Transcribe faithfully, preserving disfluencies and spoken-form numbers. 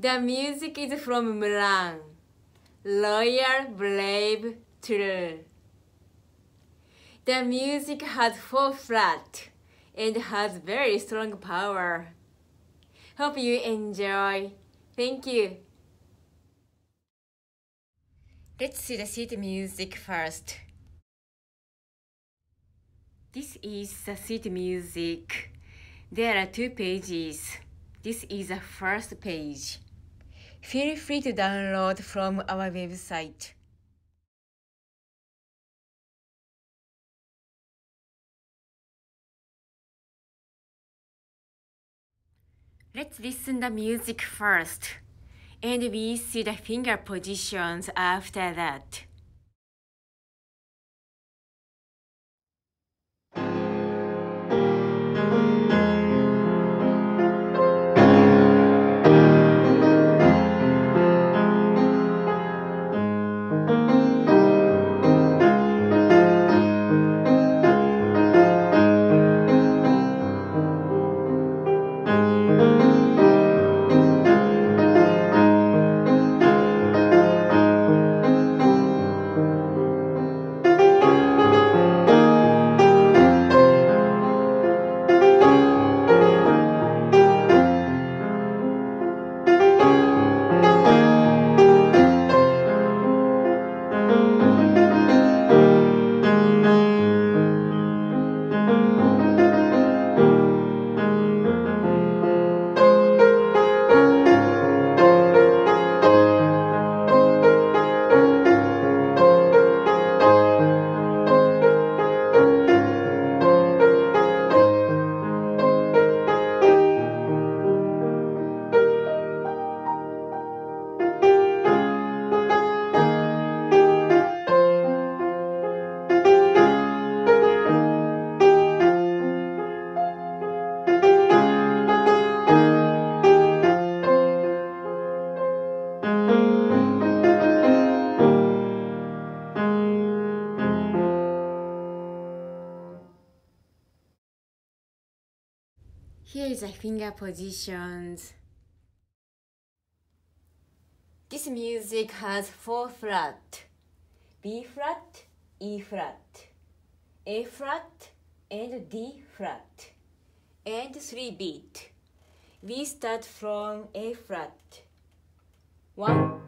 The music is from Mulan, Loyal, Brave, True. The music has four flat and has very strong power. Hope you enjoy. Thank you. Let's see the sheet music first. This is the sheet music. There are two pages. This is the first page. Feel free to download from our website. Let's listen the music first, and we see the finger positions after that. Here is the finger positions. This music has four flat: B flat, E flat, A flat, and D flat, and three beat. We start from A flat. One,